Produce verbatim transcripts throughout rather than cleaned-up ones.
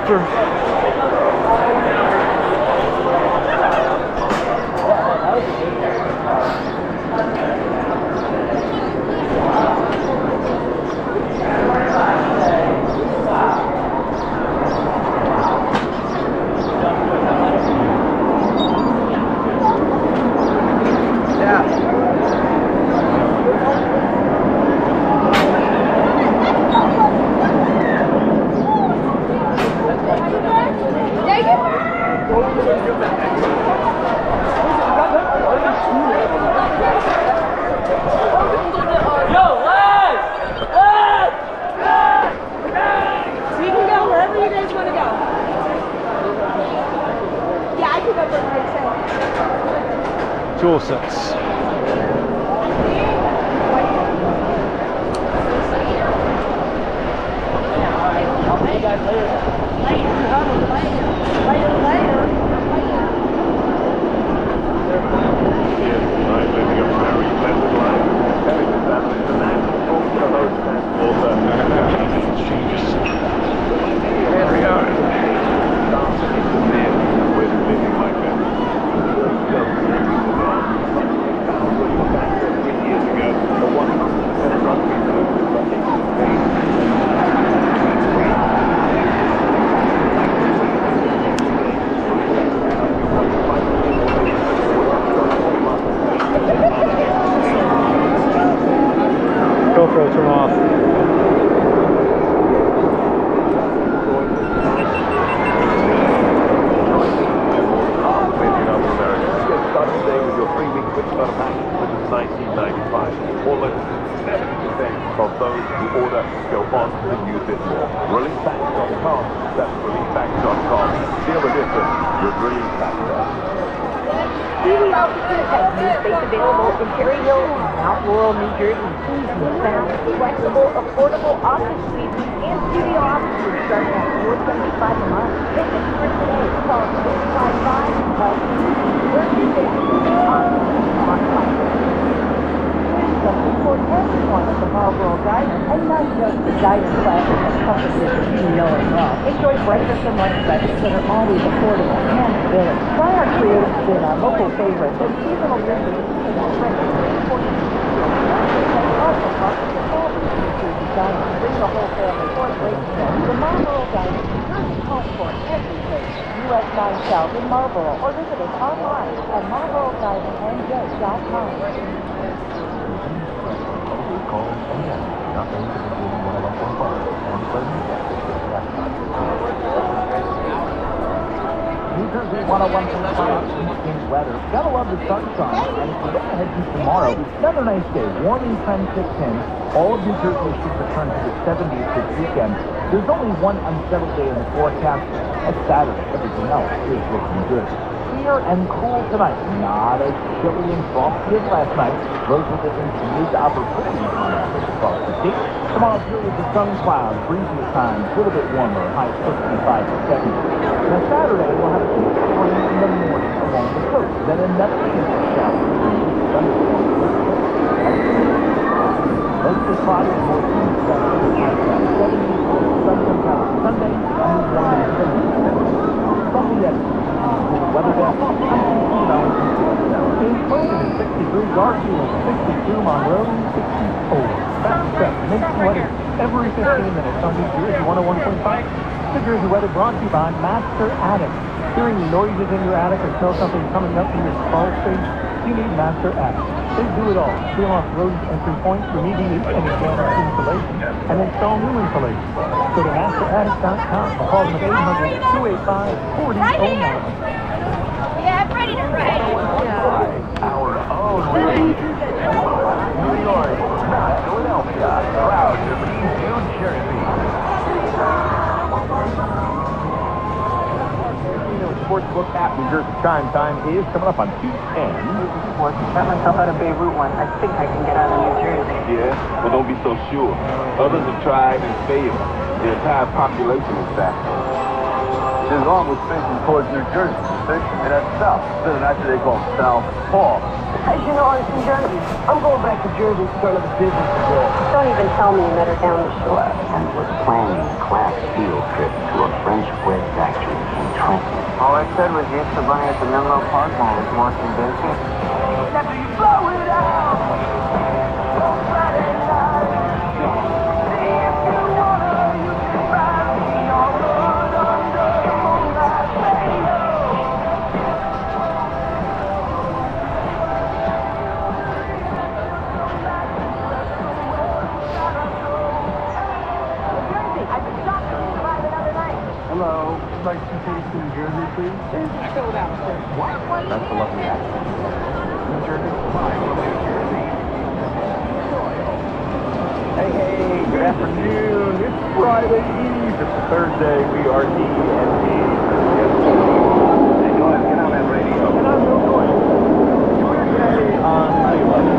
after. Dorsets. I'll see you guys later. Later. Later. Later. I'm living a very pleasant life. Having been that international talk show host transporter. Changes. There we are. Dancing into men with living like that. Back three years ago, the one hundred percent rugby team was lucky. GoPro, turn off. nineteen ninety-five. Almost seventy percent of those who order go on to use it more. Relief Factor dot com. That's Relief Factor dot com. Feel the difference with Relief Factor. Studio Options has new space available in Cherry Hill and Mount Laurel, New Jersey. We found flexible, affordable office suites and studio offices starting at four seventy-five a month. Visit for today. Call six five five, five We're visit something for everyone at the Marlboro Diner, and not just the dining classes and companies that you know and love. Enjoy breakfast and lunch specials that are always affordable and filling. Try our creative spin on local favorites and seasonal dishes and friends. Also, partner with all the New Diner. Bring the whole family for a great meal. The Marlboro Diner is your home for everything. U S nine South in Marlboro, or visit us online at marlboro diner n j dot com. New Jersey one oh one point five in weather. Gotta love the sunshine. And if we look ahead to tomorrow, another nice day. Warming trend kicks in. All of New Jersey should return to the seventies this weekend. There's only one unsettled day in the forecast. That's Saturday. Everything else is looking good. Clear and cool tonight. Not as chilly and frosty as last night. Lows will dip into mid to upper forties on average across the state. Tomorrow, periods of sun clouds, breezy at times, a little bit warmer, high sixty-five to seventy. Now Saturday, we'll have a deep rain in the morning along the coast. Then another chance of showers. Mostly cloudy and more humid seventy. Sun comes out Sunday, and warm in the Sunday yet. Weather deck, King Clinton is sixty-three, Garfield sixty-two, Monroe sixty-four. Fast Step makes weather every fifteen minutes on New Jersey one oh one point five. New Jersey weather brought to you by Master Attic. Hearing noises in your attic or smell something coming up in your crawl space? You need Master Attic. They do it all. Seal off road entry points, remediate any damaged insulation, and install new insulation. Go to master attic dot com or call them at eight hundred, two eight five, four oh oh nine. Yeah, I'm ready to ride. Our own New York, not Philadelphia. Proud to be New Jersey. Sportsbook app New Jersey Chime Time is coming up on two ten. Got myself out of Beirut one. I think I can get out of New Jersey. Yeah? Well, don't be so sure. Others have tried and failed. The entire population is back. As long as facing towards New Jersey, and that's south. There's an actually they call South Paul. As you know, I'm from Jersey. I'm going back to Jersey to start up a business abroad. Don't even tell me you met her down the shore. And was planning a class field trip to a friend. French wet factory in Trenton. All I said was yes, the bunny at the Menlo Park Mall was more convincing. After you blow it out on Friday night, see if you wanna, you can find me all good under moonlight radio. Hello, like to take New Jersey, please? That's a lovely accent. New Jersey? Fine, New Jersey. Hey, hey, good afternoon. It's Friday Eve. It's Thursday. We are D and D. Hey, go ahead, get on that radio. And I'm Bill Doyle. We're today on nine eleven.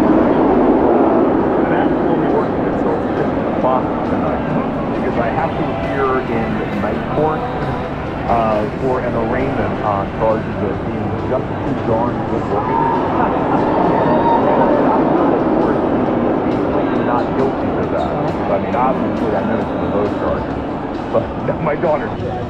And that's when we're working until six o'clock tonight. Because I have to appear in night court uh, for an arraignment on charges of being just too darn good looking. Not guilty to that. I mean, obviously, I'm innocent of those charges. But my daughter.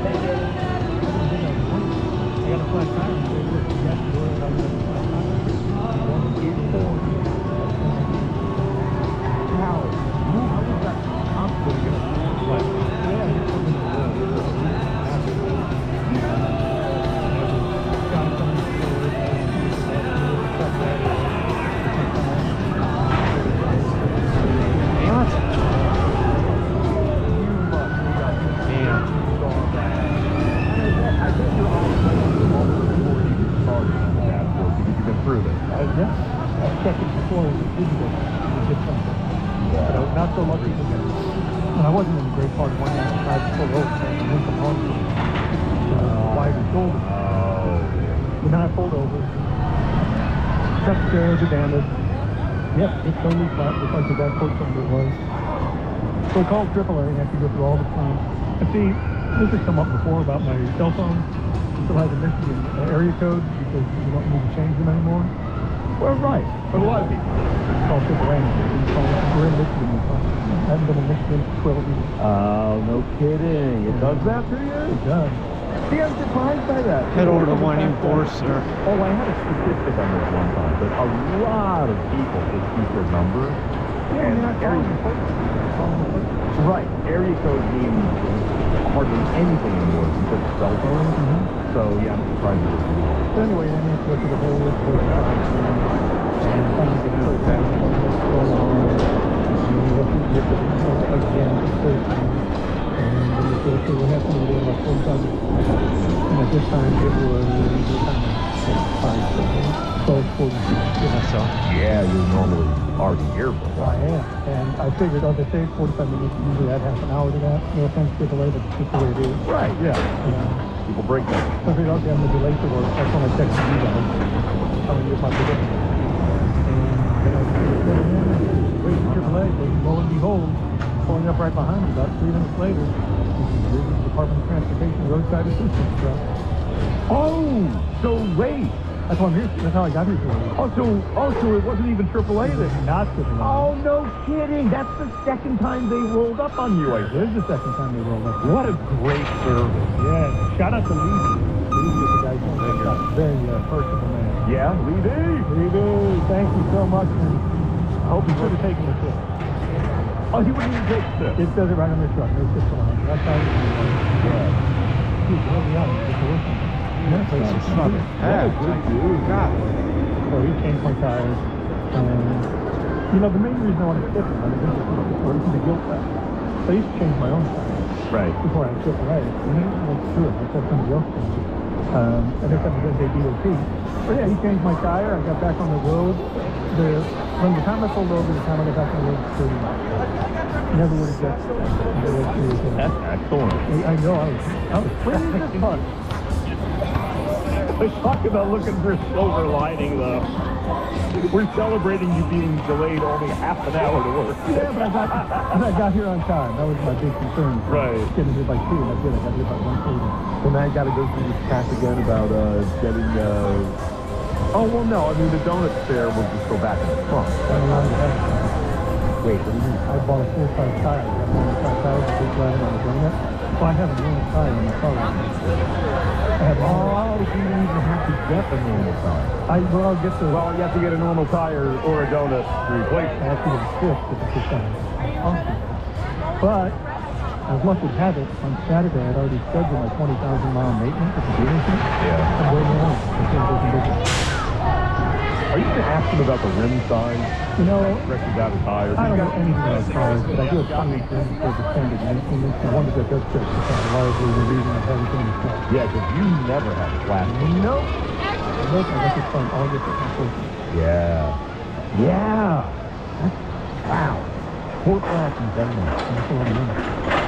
Not so lucky to get it. And I wasn't in a great part of one night. I was pulled over so I went from home to uh, wide and shoulder. Oh. But then I pulled over. Checked the, the damage. Yep, it's totally flat, just like the guy put something it was. So I called triple A and I had to go through all the claims. And see, this has come up before about my cell phone. It still has a Michigan area code because you don't need to change them anymore. Well, right. For a lot of people. It's called triple A. We're in Michigan. I haven't been in Michigan for twelve years. Oh, no kidding. It does that to you? It does. See, I'm surprised by that. Head over to one enforcer. Oh, I had a statistic on this one time, but a lot of people just keep their numbers. Yeah, and not area Right. Area code means hardly anything anymore because it's cell phone. Mm-hmm. So, yeah, I'm surprised it is. So anyway, then you have to go through the whole list of and find the code that is going on. And you have to get the again, the first time. And then you go through what happened to about forty-five. And at this time, it was five seconds. So it's forty. Yeah, so. Yeah, you're normally already here for a while. I am. And I figured, oh, they say forty-five minutes. Usually add half an hour to that. No offense to delay, but it's just the way it is. Right, yeah. yeah. People break that. So I figured, okay, I'm going to be late to work. That's when I texted you guys. I'm going to get my position. And then I figured, wait, triple A, but lo and behold, pulling up right behind me about three minutes later, this is the Department of Transportation roadside assistance truck. Oh, so wait. That's why I'm here. That's how I got here today. Oh, so, oh, so it wasn't even triple A then? Not triple A. Oh, no kidding. That's the second time they rolled up on you, I think. It is the second time they rolled up. What a great service. Yeah. Shout out to Lee. Lee is the guy who's got very uh, personable man. Yeah, Lee D. Lee D. Thank you so much. And I hope he could have taken the tip. Oh, he wouldn't even take the tip. It says it right on the truck. No tips allowed. That's how it is. Yeah. He's really out. It's working. That place is fucking packed. God. So he changed my tires. And, you know, the main reason I wanted to tip him, I mean, was the guilt factor. So I used to change my own tires. Right. Before I had triple A. Mm-hmm. Let's do it. I said somebody else changed it. Um, and this time I did D O T. But yeah, he changed my tire. I got back on the road. The, from the time I pulled over to the time I got back on the road, thirty miles. Never would have guessed that. That's excellent. I know. I was, I was pretty as fuck. Let's talk about looking for a silver lining, though. We're celebrating you being delayed only half an hour to work. Yeah, but I got, I got here on time. That was my big concern. Right. Getting here by two, and I did. I got here by one thirty. So now I got to go through this pack again about uh, getting... Uh... Oh, well, no. I mean, the donuts there will just go back in the trunk. Wait, what do you mean? I bought a full-size tire. I got one five thousand big line on the donut. Well, I have a normal tire in my car. I have all. Oh, so you don't even have to get the normal tire. I, well, I'll get the. Well, you have to get a normal tire or a donut to replace I it. have to get a fifth at the fifth time. Awesome. But, as luck would have it, on Saturday I'd already scheduled my twenty thousand mile maintenance at the dealership. Yeah. I'm waiting on it. It's in business business. Are you going to ask him about the rim size? You know, Corrected out of tires? I don't know anything about cars, but I do have some things for the extended maintenance. The one that does fix is largely the reason I have everything is fixed. Yeah, because you never had plastic. Nope. Nope, I got this from August at my first. Yeah. Yeah. Wow. Four flats in Denmark. That's a lot of money.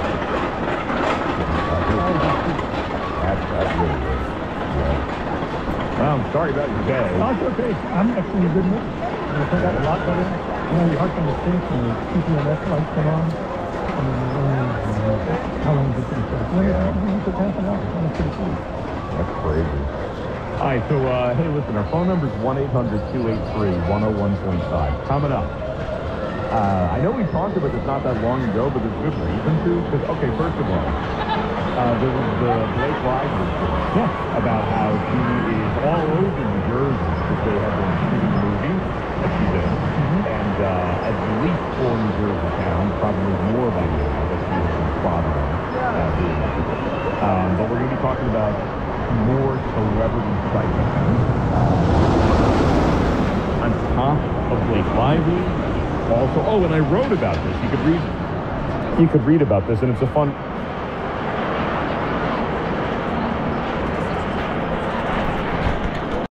That's, that's really good. Yeah. Well, I'm sorry about your day. Oh, it's okay. I'm actually in a good mood. I turned out a lot better. You know, your heart's on the sync and the T P M S lights come on. I mean, uh, how long is it going to take? Well, yeah. It's half an hour. It's pretty cool. That's crazy. All right, so, uh, hey, listen, our phone number is one eight hundred two eight three one oh one point five. Coming up. Uh, I know we talked about this not that long ago, but there's good reason to. Because, okay, first of all, uh, there was the Blake Lively story yeah. about how she is all over New Jersey because they have been shooting a movie that she's in. Mm-hmm. And uh, at least four New Jersey towns, probably more by now, that she has been spotted on. Uh, um, but we're going to be talking about more celebrity sightings. On top of Blake Lively. Also, oh, and I wrote about this. You could read, you could read about this, and it's a fun.